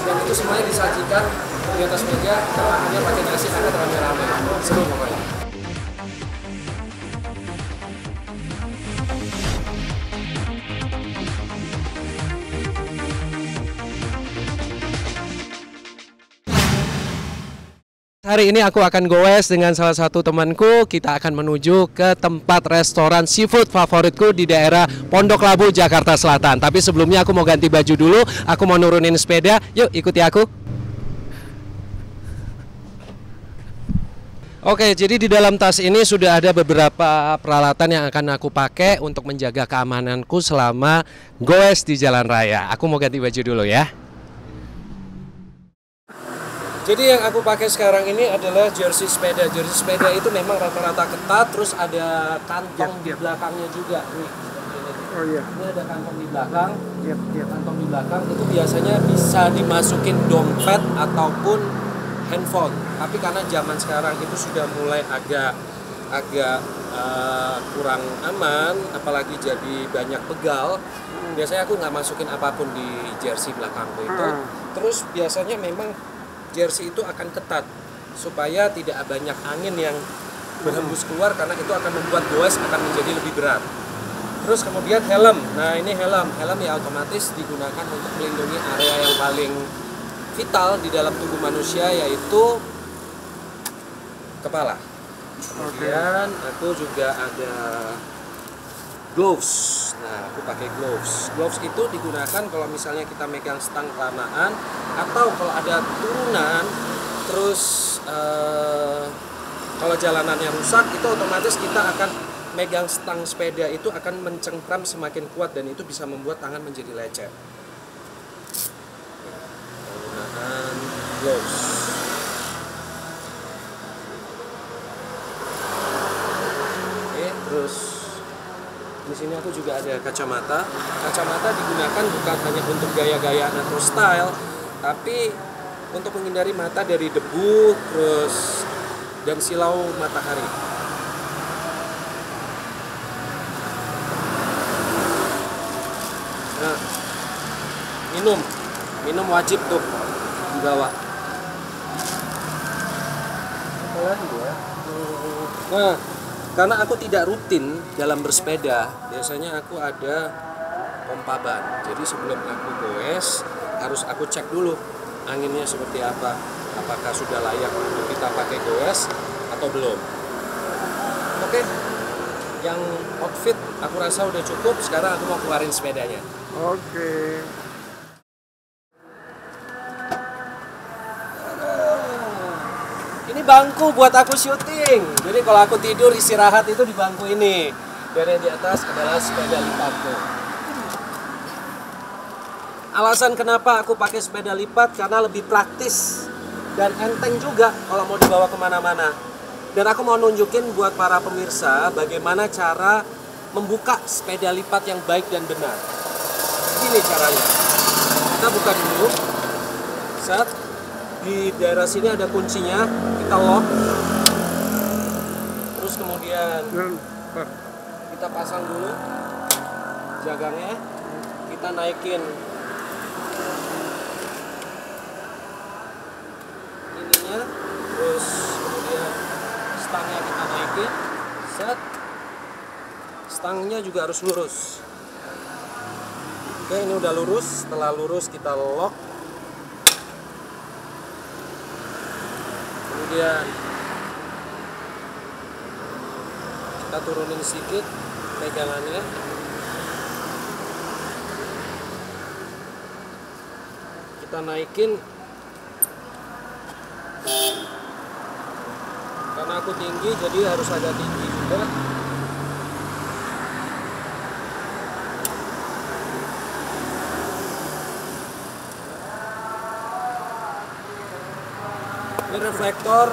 dan itu semuanya disajikan di atas meja, makannya pakai nasi hangat rame-rame. Seru pokoknya. Hari ini aku akan goes dengan salah satu temanku. Kita akan menuju ke tempat restoran seafood favoritku di daerah Pondok Labu, Jakarta Selatan. Tapi sebelumnya aku mau ganti baju dulu. Aku mau nurunin sepeda. Yuk ikuti aku. Oke, jadi di dalam tas ini sudah ada beberapa peralatan yang akan aku pakai untuk menjaga keamananku selama goes di jalan raya. Aku mau ganti baju dulu ya. Jadi yang aku pakai sekarang ini adalah jersey sepeda. Jersey sepeda itu memang rata-rata ketat, terus ada kantong di belakangnya juga. Nih, oh iya. Ini ada kantong di belakang. Kantong di belakang itu biasanya bisa dimasukin dompet ataupun handphone. Tapi karena zaman sekarang itu sudah mulai agak kurang aman, apalagi jadi banyak begal. Biasanya aku nggak masukin apapun di jersey belakangku itu. Terus biasanya memang jersey itu akan ketat supaya tidak banyak angin yang berhembus keluar, karena itu akan membuat goes akan menjadi lebih berat. Terus kemudian helm. Nah, ini helm ya otomatis digunakan untuk melindungi area yang paling vital di dalam tubuh manusia, yaitu kepala. Kemudian aku juga ada gloves. Nah, aku pakai gloves. Gloves itu digunakan kalau misalnya kita megang stang kelamaan, atau kalau ada turunan, terus kalau jalanannya rusak, itu otomatis kita akan megang stang sepeda itu akan mencengkram semakin kuat, dan itu bisa membuat tangan menjadi lecet. Penggunaan gloves. Oke, terus di sini aku juga ada kacamata. Kacamata digunakan bukan hanya untuk gaya-gayaan atau style, tapi untuk menghindari mata dari debu, terus dan silau matahari. Nah, minum wajib tuh dibawa. Apa lagi ya? Nah, karena aku tidak rutin dalam bersepeda, biasanya aku ada pompa ban. Jadi sebelum aku goes, harus aku cek dulu anginnya seperti apa. Apakah sudah layak untuk kita pakai goes atau belum. Oke, yang outfit aku rasa udah cukup. Sekarang aku mau keluarin sepedanya. Oke. Ini bangku buat aku syuting. Jadi kalau aku tidur istirahat itu di bangku ini. Dan yang di atas adalah sepeda lipatku. Alasan kenapa aku pakai sepeda lipat karena lebih praktis dan enteng juga kalau mau dibawa kemana-mana. Dan aku mau nunjukin buat para pemirsa bagaimana cara membuka sepeda lipat yang baik dan benar. Gini caranya. Kita buka dulu. Set. Di daerah sini ada kuncinya, kita lock. Terus kemudian kita pasang dulu jagangnya, kita naikin ininya, terus kemudian stangnya kita naikin, set. Stangnya juga harus lurus. Oke, ini udah lurus. Setelah lurus kita lock. Kemudian kita turunin sedikit pegangannya. Kita naikin. Karena aku tinggi, jadi harus agak tinggi juga. Ini reflektor,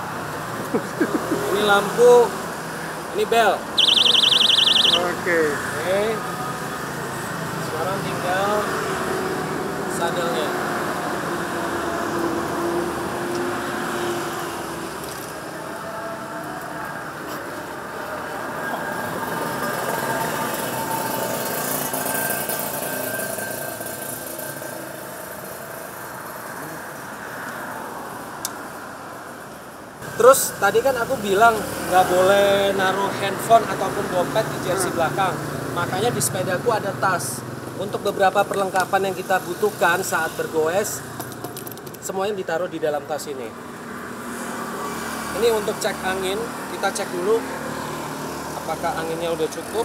ini lampu, ini bel. Oke. Sekarang tinggal sadelnya. Terus tadi kan aku bilang nggak boleh naruh handphone ataupun dompet di jersey belakang. Makanya di sepedaku ada tas. Untuk beberapa perlengkapan yang kita butuhkan saat bergoes, semuanya ditaruh di dalam tas ini. Ini untuk cek angin, kita cek dulu apakah anginnya udah cukup.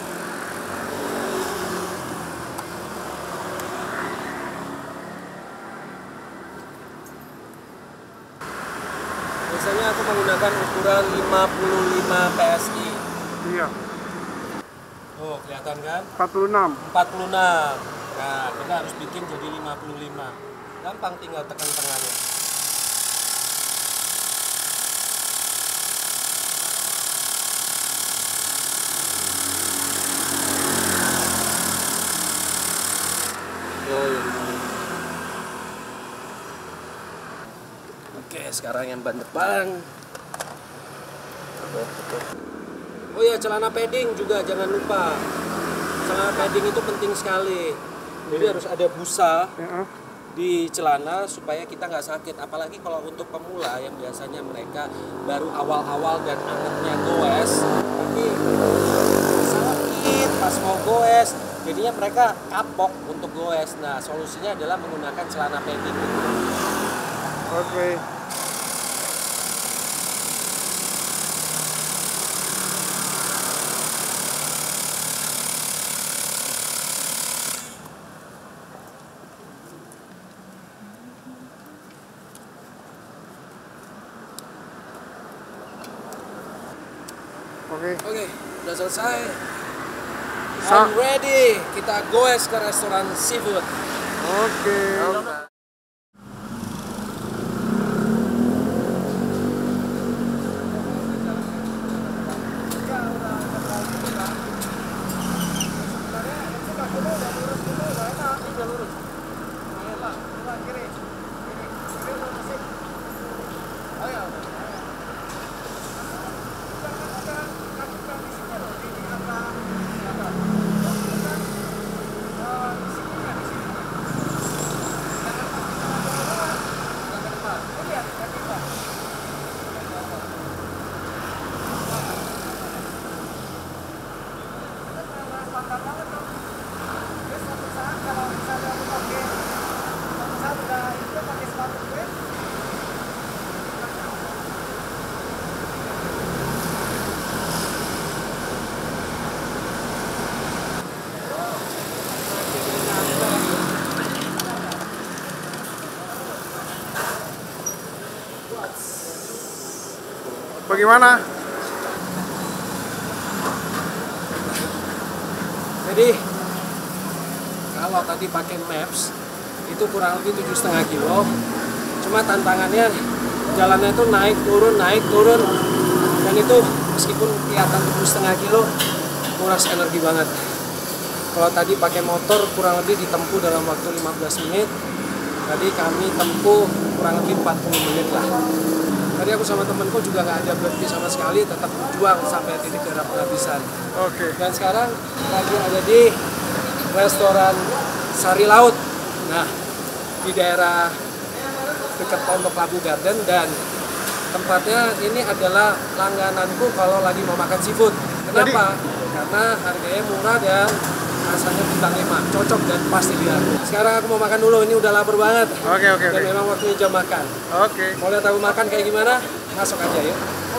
Biasanya aku menggunakan ukuran 55 PSI. Iya. Oh, kelihatan kan? 46. 46. Nah, kita harus bikin jadi 55. Gampang, tinggal tekan tengahnya. Oke, sekarang yang ban depan. Oh ya, celana padding juga jangan lupa. Celana padding itu penting sekali. Jadi harus ada busa Ya. di celana supaya kita nggak sakit. Apalagi kalau untuk pemula yang biasanya mereka baru awal-awal dan angetnya goes, tapi sakit pas mau goes. Jadinya mereka kapok untuk goes. Nah, solusinya adalah menggunakan celana padding. Oke. Oke, udah selesai. Sa- I'm ready. Kita goes ke restoran seafood. Oke. Bagaimana? Jadi kalau tadi pakai maps itu kurang lebih 7,5 kilo. Cuma tantangannya jalannya itu naik turun, dan itu meskipun kelihatan 7,5 kilo nguras energi banget. Kalau tadi pakai motor kurang lebih ditempuh dalam waktu 15 menit. Tadi kami tempuh kurang lebih 40 menit lah. Tadi aku sama temenku juga nggak ada berhenti sama sekali, tetap berjuang sampai titik darah penghabisan. Oke. Dan sekarang lagi ada di restoran Sari Laut. Nah, di daerah dekat Pondok Labu Garden, dan tempatnya ini adalah langgananku kalau lagi mau makan seafood. Kenapa? Karena harganya murah dan rasanya bintang 5. Cocok dan pasti di aku. Sekarang aku mau makan dulu, ini udah lapar banget. Oke. Dan memang waktunya jam makan. Oke. Mau lihat aku makan kayak gimana? Masuk aja ya.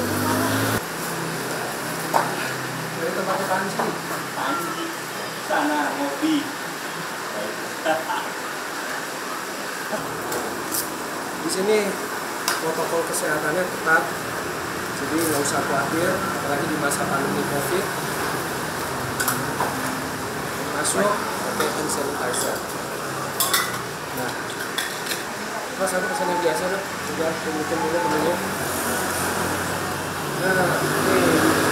Dari tempat Panji. Sana ngopi. Di sini protokol kesehatannya ketat, jadi nggak usah khawatir, apalagi di masa pandemi COVID. Masuk pakai hand sanitizer. Nah, mas aku pesan yang biasa dong, udah tunjukin dulu menunya. Nah, ini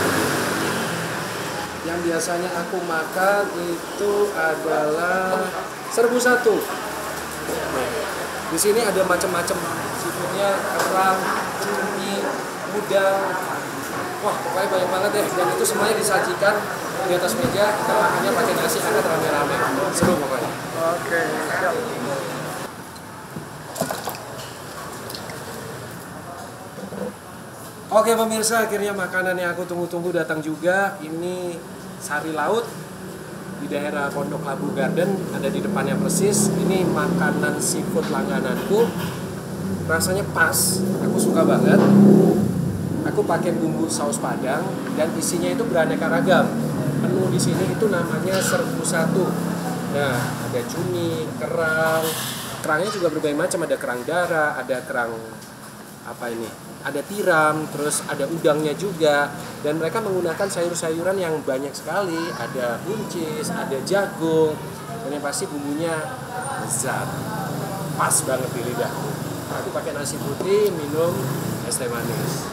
yang biasanya aku makan itu adalah serbu satu. Di sini ada macam-macam seafoodnya, kerang, cumi, udang. Wah, pokoknya banyak banget deh. Dan itu semuanya disajikan di atas meja. Kita makannya pakai nasi hangat rame-rame. Seru pokoknya. Oke. Siap. Oke pemirsa, akhirnya makanan yang aku tunggu-tunggu datang juga. Ini sari laut di daerah Pondok Labu Garden, ada di depannya persis. Ini makanan seafood langgananku. Rasanya pas, aku suka banget. Aku pakai bumbu saus padang dan isinya itu beraneka ragam. Menu di sini itu namanya serbu satu. Nah, ada cumi, kerang. Kerangnya juga berbagai macam, ada kerang darah, ada kerang apa ini? Ada tiram, terus ada udangnya juga, dan mereka menggunakan sayur-sayuran yang banyak sekali, ada buncis, ada jagung, dan yang pasti bumbunya lezat, pas banget di lidahku. Aku pakai nasi putih, minum es teh manis.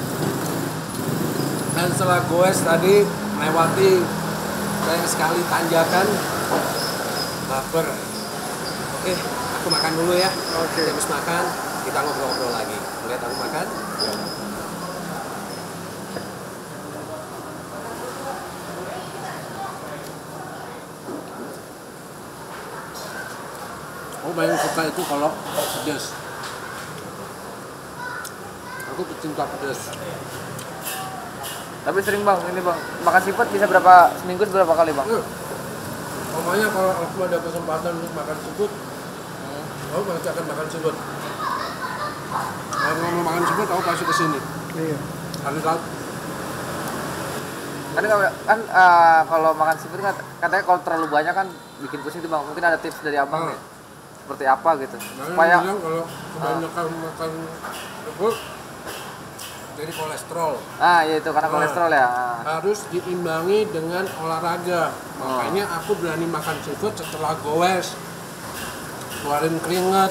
Dan setelah goes tadi melewati banyak sekali tanjakan, lapar. Oke, aku makan dulu ya. Oke. Habis makan kita ngobrol-ngobrol lagi. Lihat aku makan. Aku paling suka itu kalau pedas. Aku pecinta pedas. Tapi sering bang, ini bang, makan seafood bisa berapa seminggu berapa kali bang? Pokoknya kalau aku ada kesempatan untuk makan seafood, aku pasti akan makan seafood. Kalau mau makan seafood, aku pasti kesini. Iya. Hari laut. Kan kalau makan seafood kan katanya kalau terlalu banyak kan bikin pusing tuh bang. Mungkin ada tips dari abang nih, seperti apa gitu supaya bilang kalau kebanyakan makan seafood jadi kolesterol. ya itu karena kolesterol ya. Harus diimbangi dengan olahraga. Makanya aku berani makan seafood setelah goes, keluarin keringat.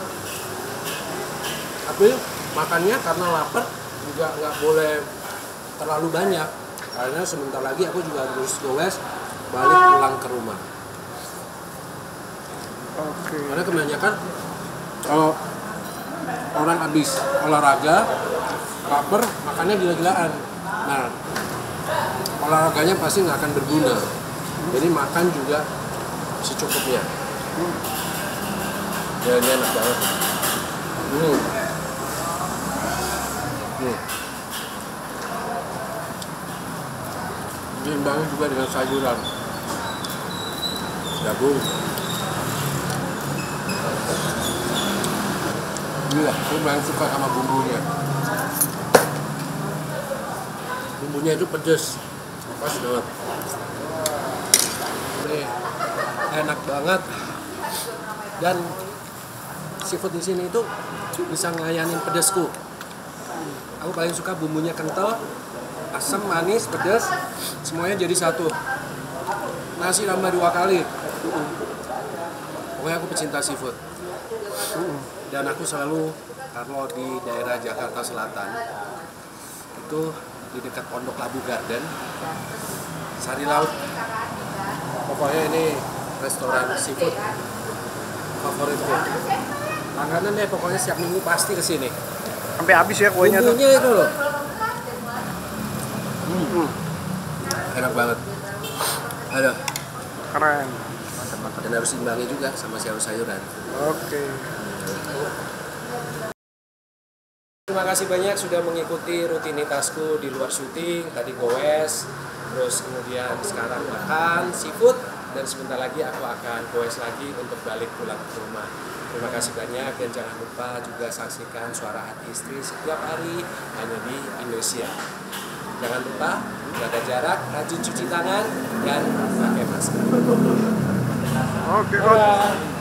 Tapi makannya karena lapar juga nggak boleh terlalu banyak, karena sebentar lagi aku juga harus goes balik pulang ke rumah. Oke. Karena kebanyakan kalau orang habis olahraga lapar makannya gila-gilaan. Nah, olahraganya pasti nggak akan berguna. Jadi makan juga secukupnya. Ya, ini enak banget. Diimbangi juga dengan sayuran, jagung. Gila, aku paling suka sama bumbunya. Bumbunya itu pedas, pas banget. Nih, enak banget. Dan seafood di sini itu bisa ngelayanin pedasku. Aku paling suka bumbunya kental, asam, manis, pedas, semuanya jadi satu. Nasi nambah 2 kali. Pokoknya aku pecinta seafood. Dan aku selalu kalau di daerah Jakarta Selatan itu di dekat Pondok Labu Garden, Sari Laut. Pokoknya ini restoran seafood favoritku. Langganan deh, pokoknya setiap minggu pasti kesini. Sampai habis ya kuenya tuh. Bumbunya itu loh. Enak banget. Aduh. Keren. Dan harus imbangi juga sama sayur-sayuran. Oke. Terima kasih banyak sudah mengikuti rutinitasku di luar syuting. Tadi goes, terus kemudian sekarang makan seafood, dan sebentar lagi aku akan goes lagi untuk balik pulang ke rumah. Terima kasih banyak, dan jangan lupa juga saksikan Suara Hati Istri setiap hari hanya di Indonesia. Jangan lupa jaga jarak, rajin cuci tangan, dan pakai masker. Oke, Coach. Bye.